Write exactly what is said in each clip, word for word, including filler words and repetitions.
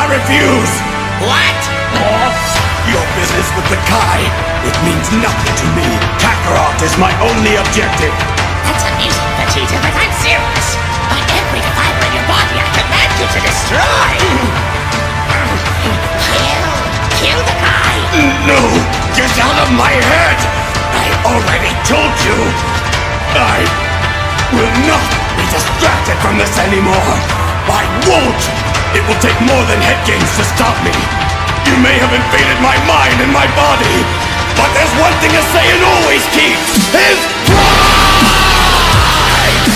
I refuse! What? Your business with the Kai, it means nothing to me. Kakarot is my only objective. That's amusing, Vegeta, but I'm serious. By every fiber in your body, I command you to destroy! Kill! Kill the Kai! No! Get out of my head! I already told you! I will not be distracted from this anymore! I won't! It will take more than head games to stop me! You may have invaded my mind and my body, but there's one thing a Saiyan always keeps! His pride!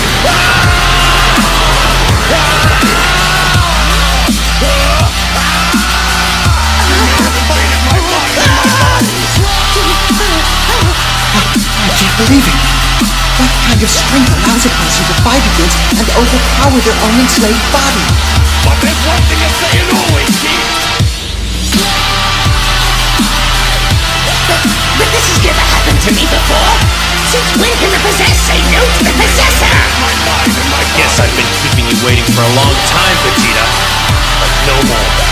I can't believe it! What kind of strength allows a person to fight against and overpower their own enslaved body? But there's one thing a Saiyan always keeps! But this has never happened to me before! Since when can the possessed say no to the possessor? My mind and my Guess I've been keeping you waiting for a long time, Vegeta. But no more.